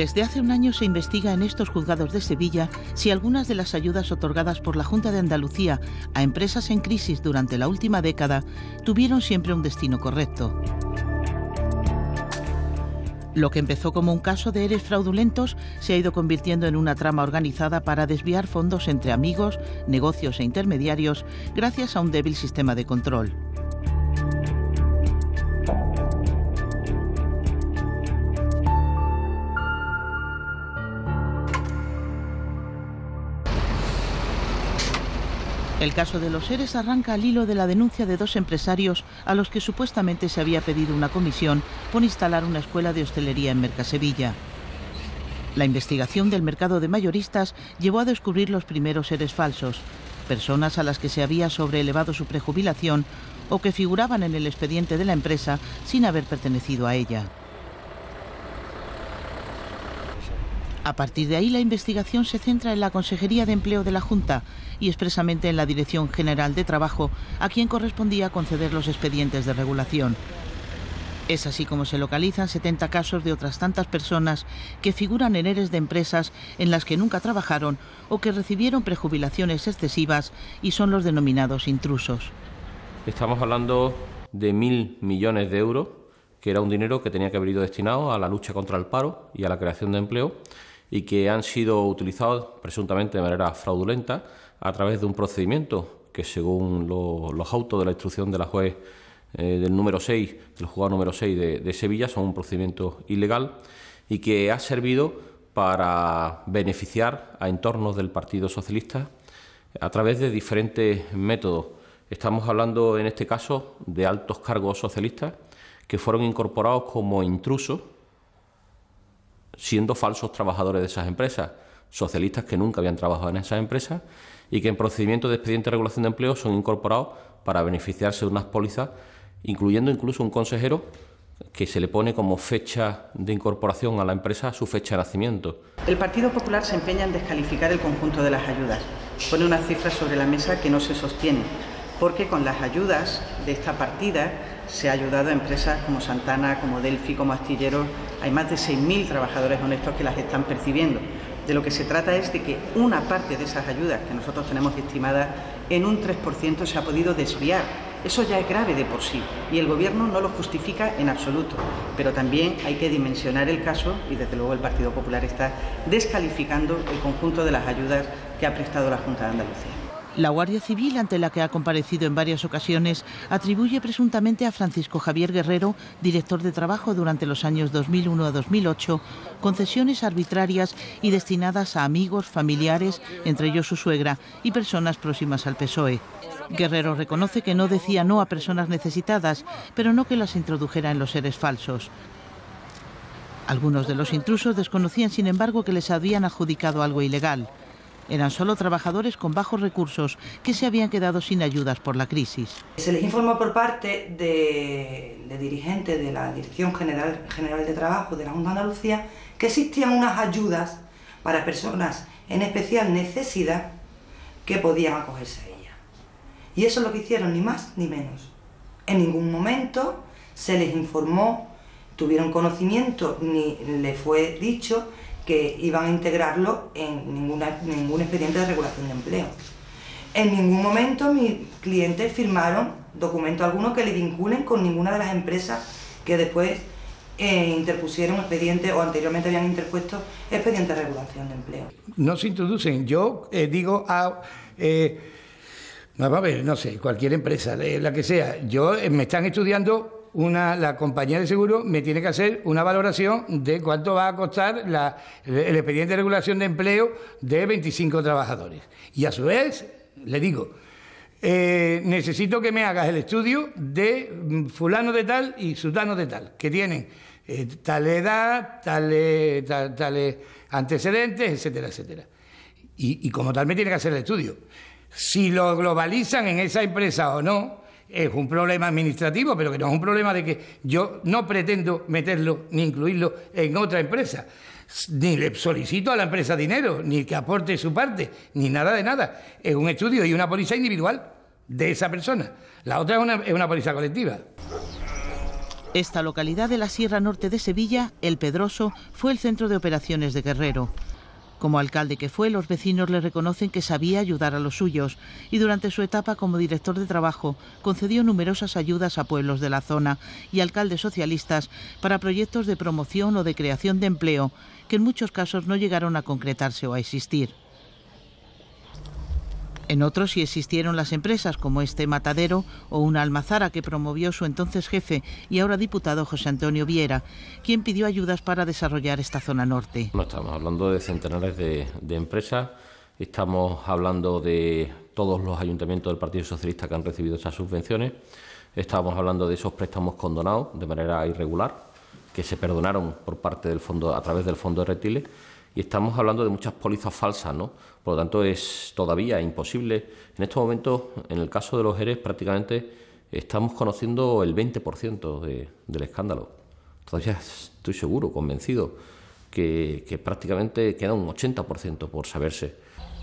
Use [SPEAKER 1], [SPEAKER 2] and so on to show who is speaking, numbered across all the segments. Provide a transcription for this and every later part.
[SPEAKER 1] Desde hace un año se investiga en estos juzgados de Sevilla si algunas de las ayudas otorgadas por la Junta de Andalucía a empresas en crisis durante la última década tuvieron siempre un destino correcto. Lo que empezó como un caso de ERES fraudulentos se ha ido convirtiendo en una trama organizada para desviar fondos entre amigos, negocios e intermediarios gracias a un débil sistema de control. El caso de los ERES arranca al hilo de la denuncia de dos empresarios a los que supuestamente se había pedido una comisión por instalar una escuela de hostelería en Mercasevilla. La investigación del mercado de mayoristas llevó a descubrir los primeros ERES falsos, personas a las que se había sobreelevado su prejubilación o que figuraban en el expediente de la empresa sin haber pertenecido a ella. A partir de ahí, la investigación se centra en la Consejería de Empleo de la Junta y expresamente en la Dirección General de Trabajo, a quien correspondía conceder los expedientes de regulación. Es así como se localizan 70 casos de otras tantas personas que figuran en ERES de empresas en las que nunca trabajaron o que recibieron prejubilaciones excesivas y son los denominados intrusos.
[SPEAKER 2] Estamos hablando de 1.000 millones de euros, que era un dinero que tenía que haber ido destinado a la lucha contra el paro y a la creación de empleo, y que han sido utilizados presuntamente de manera fraudulenta a través de un procedimiento que, según los autos de la instrucción de la juez del número 6, del juzgado número 6 de Sevilla, son un procedimiento ilegal y que ha servido para beneficiar a entornos del Partido Socialista a través de diferentes métodos. Estamos hablando en este caso de altos cargos socialistas que fueron incorporados como intrusos, siendo falsos trabajadores de esas empresas, socialistas que nunca habían trabajado en esas empresas y que en procedimientos de expediente de regulación de empleo son incorporados para beneficiarse de unas pólizas, incluyendo incluso un consejero que se le pone como fecha de incorporación a la empresa su fecha de nacimiento.
[SPEAKER 3] El Partido Popular se empeña en descalificar el conjunto de las ayudas. Pone unas cifras sobre la mesa que no se sostienen, porque con las ayudas de esta partida se ha ayudado a empresas como Santana, como Delphi, como Astilleros. Hay más de 6.000 trabajadores honestos que las están percibiendo. De lo que se trata es de que una parte de esas ayudas que nosotros tenemos estimadas en un 3% se ha podido desviar. Eso ya es grave de por sí y el Gobierno no lo justifica en absoluto. Pero también hay que dimensionar el caso y desde luego el Partido Popular está descalificando el conjunto de las ayudas que ha prestado la Junta de Andalucía.
[SPEAKER 1] La Guardia Civil, ante la que ha comparecido en varias ocasiones, atribuye presuntamente a Francisco Javier Guerrero, director de trabajo durante los años 2001 a 2008, concesiones arbitrarias y destinadas a amigos, familiares, entre ellos su suegra, y personas próximas al PSOE. Guerrero reconoce que no decía no a personas necesitadas, pero no que las introdujera en los ERES falsos. Algunos de los intrusos desconocían, sin embargo, que les habían adjudicado algo ilegal. Eran solo trabajadores con bajos recursos que se habían quedado sin ayudas por la crisis.
[SPEAKER 4] Se les informó por parte de dirigentes de la Dirección General de Trabajo de la Junta de Andalucía que existían unas ayudas para personas en especial necesidad que podían acogerse a ellas. Y eso es lo que hicieron, ni más ni menos. En ningún momento se les informó, tuvieron conocimiento, ni les fue dicho que iban a integrarlo en ningún expediente de regulación de empleo. En ningún momento mis clientes firmaron documento alguno que le vinculen con ninguna de las empresas que después interpusieron expedientes o anteriormente habían interpuesto expedientes de regulación de empleo.
[SPEAKER 5] No se introducen. Yo digo vamos a ver, no sé, cualquier empresa, la que sea, me están estudiando. La compañía de seguro me tiene que hacer una valoración de cuánto va a costar el expediente de regulación de empleo de 25 trabajadores. Y a su vez, le digo, necesito que me hagas el estudio de fulano de tal y sutano de tal, que tienen tal edad, tales antecedentes, etcétera, etcétera. Y como tal me tiene que hacer el estudio. Si lo globalizan en esa empresa o no, es un problema administrativo, pero que no es un problema de que yo no pretendo meterlo ni incluirlo en otra empresa. Ni le solicito a la empresa dinero, ni que aporte su parte, ni nada de nada. Es un estudio y una póliza individual de esa persona. La otra es una póliza colectiva.
[SPEAKER 1] Esta localidad de la Sierra Norte de Sevilla, El Pedroso, fue el centro de operaciones de Guerrero. Como alcalde que fue, los vecinos le reconocen que sabía ayudar a los suyos y durante su etapa como director de trabajo concedió numerosas ayudas a pueblos de la zona y alcaldes socialistas para proyectos de promoción o de creación de empleo que en muchos casos no llegaron a concretarse o a existir. En otros sí existieron las empresas como este Matadero o una almazara que promovió su entonces jefe y ahora diputado José Antonio Viera, quien pidió ayudas para desarrollar esta zona norte.
[SPEAKER 2] No estamos hablando de centenares de empresas, estamos hablando de todos los ayuntamientos del Partido Socialista que han recibido esas subvenciones, estamos hablando de esos préstamos condonados de manera irregular, que se perdonaron por parte del fondo, a través del Fondo de Retiles, y estamos hablando de muchas pólizas falsas, ¿no? Por lo tanto, es todavía imposible. En estos momentos, en el caso de los ERE, prácticamente estamos conociendo el 20% del escándalo. Todavía estoy seguro, convencido, que prácticamente queda un 80% por saberse.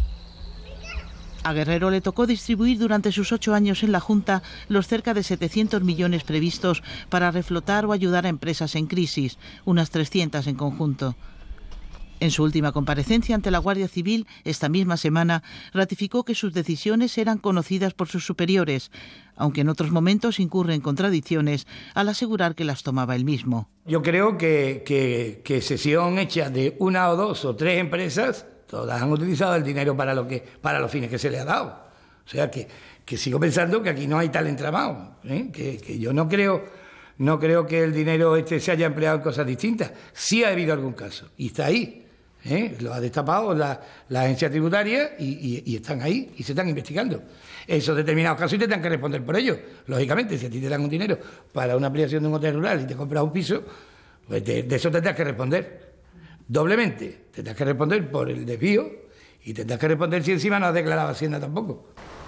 [SPEAKER 1] A Guerrero le tocó distribuir durante sus 8 años en la Junta los cerca de 700 millones previstos para reflotar o ayudar a empresas en crisis, unas 300 en conjunto. En su última comparecencia ante la Guardia Civil, esta misma semana, ratificó que sus decisiones eran conocidas por sus superiores, aunque en otros momentos incurre en contradicciones al asegurar que las tomaba él mismo.
[SPEAKER 5] Yo creo que sesión hecha de una o dos o tres empresas, todas han utilizado el dinero para los fines que se le ha dado. O sea que sigo pensando que aquí no hay tal entramado, ¿eh? Que yo no creo que el dinero se haya empleado en cosas distintas. Sí ha habido algún caso y está ahí. Lo ha destapado la agencia tributaria y están ahí y se están investigando. Esos determinados casos y te tendrán que responder por ello. Lógicamente, si a ti te dan un dinero para una ampliación de un hotel rural y te compras un piso, pues de eso tendrás que responder. Doblemente, tendrás que responder por el desvío y tendrás que responder si encima no has declarado Hacienda tampoco.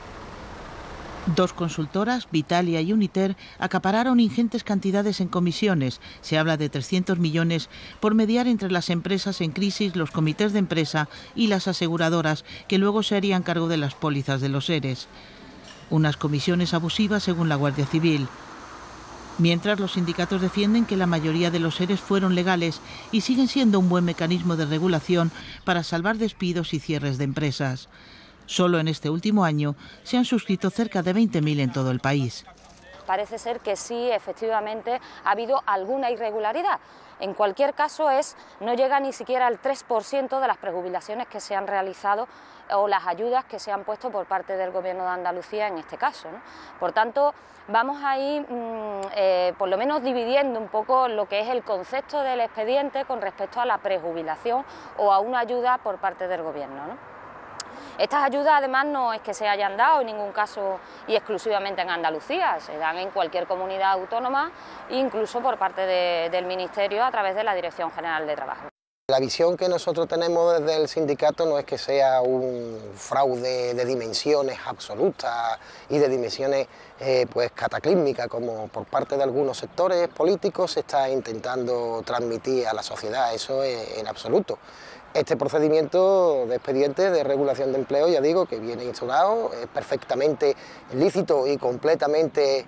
[SPEAKER 1] Dos consultoras, Vitalia y Uniter, acapararon ingentes cantidades en comisiones. Se habla de 300 millones por mediar entre las empresas en crisis, los comités de empresa y las aseguradoras, que luego se harían cargo de las pólizas de los ERES. Unas comisiones abusivas según la Guardia Civil. Mientras, los sindicatos defienden que la mayoría de los ERES fueron legales y siguen siendo un buen mecanismo de regulación para salvar despidos y cierres de empresas. Solo en este último año se han suscrito cerca de 20.000 en todo el país.
[SPEAKER 6] Parece ser que sí, efectivamente, ha habido alguna irregularidad. En cualquier caso, no llega ni siquiera al 3% de las prejubilaciones que se han realizado o las ayudas que se han puesto por parte del Gobierno de Andalucía en este caso, ¿no? Por tanto, vamos a ir por lo menos dividiendo un poco lo que es el concepto del expediente con respecto a la prejubilación o a una ayuda por parte del Gobierno, ¿no? Estas ayudas además no es que se hayan dado en ningún caso y exclusivamente en Andalucía, se dan en cualquier comunidad autónoma, incluso por parte del Ministerio a través de la Dirección General de Trabajo.
[SPEAKER 7] La visión que nosotros tenemos desde el sindicato no es que sea un fraude de dimensiones absolutas y de dimensiones pues cataclísmicas, como por parte de algunos sectores políticos se está intentando transmitir a la sociedad, eso es en absoluto. Este procedimiento de expediente de regulación de empleo, ya digo, que viene instaurado, es perfectamente lícito y completamente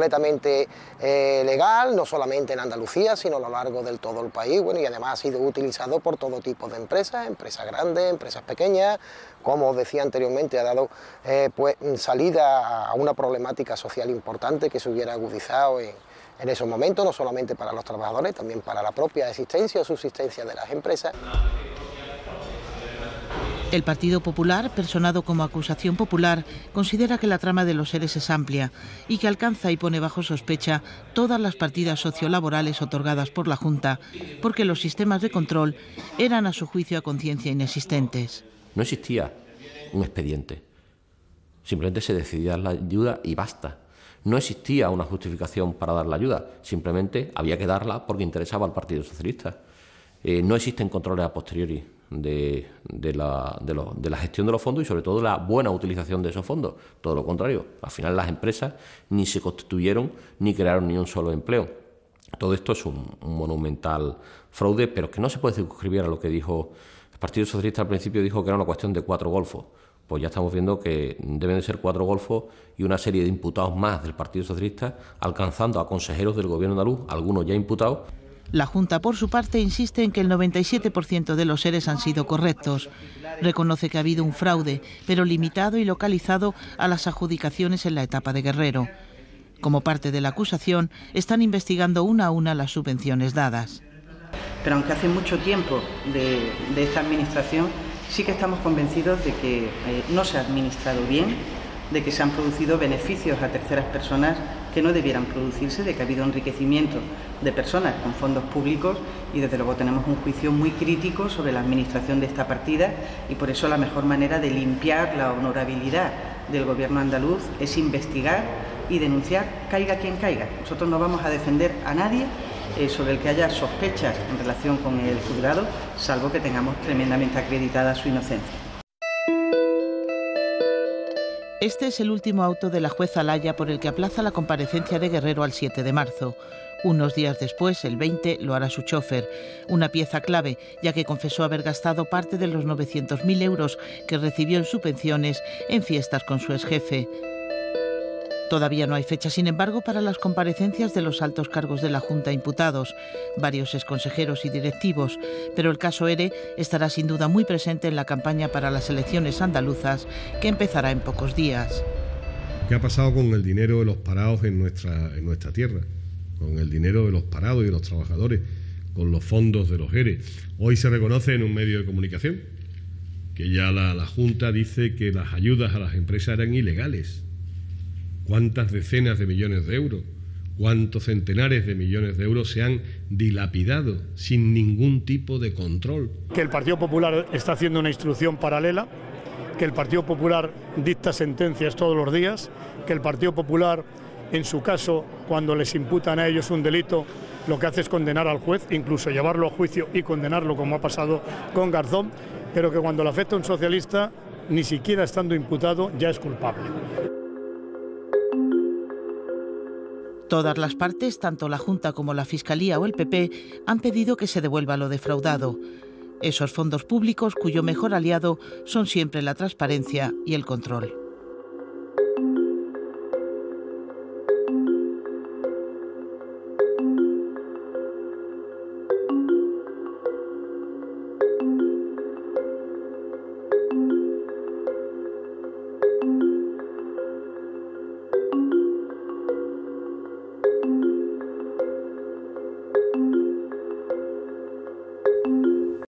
[SPEAKER 7] legal, no solamente en Andalucía, sino a lo largo del todo el país, bueno, y además ha sido utilizado por todo tipo de empresas grandes, empresas pequeñas, como os decía anteriormente, ha dado pues salida a una problemática social importante que se hubiera agudizado en esos momentos, no solamente para los trabajadores, también para la propia existencia o subsistencia de las empresas.
[SPEAKER 1] El Partido Popular, personado como acusación popular, considera que la trama de los ERES es amplia y que alcanza y pone bajo sospecha todas las partidas sociolaborales otorgadas por la Junta, porque los sistemas de control eran, a su juicio, a conciencia inexistentes.
[SPEAKER 2] No existía un expediente, simplemente se decidía la ayuda y basta. No existía una justificación para dar la ayuda, simplemente había que darla porque interesaba al Partido Socialista. No existen controles a posteriori de la gestión de los fondos y sobre todo de la buena utilización de esos fondos. Todo lo contrario, al final las empresas ni se constituyeron ni crearon ni un solo empleo. Todo esto es un monumental fraude, pero que no se puede circunscribir a lo que dijo el Partido Socialista al principio. Dijo que era una cuestión de 4 golfos. pues ya estamos viendo que deben de ser 4 golfos y una serie de imputados más del Partido Socialista, alcanzando a consejeros del Gobierno andaluz, algunos ya imputados.
[SPEAKER 1] La Junta, por su parte, insiste en que el 97% de los ERE han sido correctos. Reconoce que ha habido un fraude, pero limitado y localizado a las adjudicaciones en la etapa de Guerrero. Como parte de la acusación, están investigando una a una las subvenciones dadas.
[SPEAKER 3] Pero aunque hace mucho tiempo de esta administración, sí que estamos convencidos de que no se ha administrado bien, de que se han producido beneficios a terceras personas que no debieran producirse, de que ha habido enriquecimiento de personas con fondos públicos y desde luego tenemos un juicio muy crítico sobre la administración de esta partida y por eso la mejor manera de limpiar la honorabilidad del Gobierno andaluz es investigar y denunciar, caiga quien caiga. Nosotros no vamos a defender a nadie sobre el que haya sospechas en relación con el juzgado, salvo que tengamos tremendamente acreditada su inocencia.
[SPEAKER 1] Este es el último auto de la jueza Laya por el que aplaza la comparecencia de Guerrero al 7 de marzo. Unos días después, el 20, lo hará su chofer, una pieza clave, ya que confesó haber gastado parte de los 900.000 euros que recibió en subvenciones en fiestas con su exjefe. Todavía no hay fecha, sin embargo, para las comparecencias de los altos cargos de la Junta imputados, varios exconsejeros y directivos, pero el caso ERE estará sin duda muy presente en la campaña para las elecciones andaluzas, que empezará en pocos días.
[SPEAKER 8] ¿Qué ha pasado con el dinero de los parados en nuestra tierra? Con el dinero de los parados y de los trabajadores, con los fondos de los ERE. Hoy se reconoce en un medio de comunicación que ya la Junta dice que las ayudas a las empresas eran ilegales. ¿Cuántas decenas de millones de euros, cuántos centenares de millones de euros se han dilapidado sin ningún tipo de control?
[SPEAKER 9] Que el Partido Popular está haciendo una instrucción paralela, que el Partido Popular dicta sentencias todos los días, que el Partido Popular, en su caso, cuando les imputan a ellos un delito, lo que hace es condenar al juez, incluso llevarlo a juicio y condenarlo, como ha pasado con Garzón, pero que cuando le afecta a un socialista, ni siquiera estando imputado, ya es culpable.
[SPEAKER 1] Todas las partes, tanto la Junta como la Fiscalía o el PP, han pedido que se devuelva lo defraudado. Esos fondos públicos cuyo mejor aliado son siempre la transparencia y el control.